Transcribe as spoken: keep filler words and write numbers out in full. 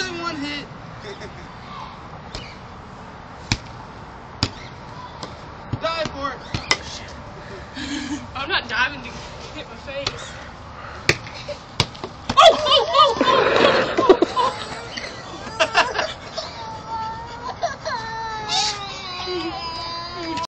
than one hit. Dive for it. I'm not diving to hit my face. Oh! Oh! Oh!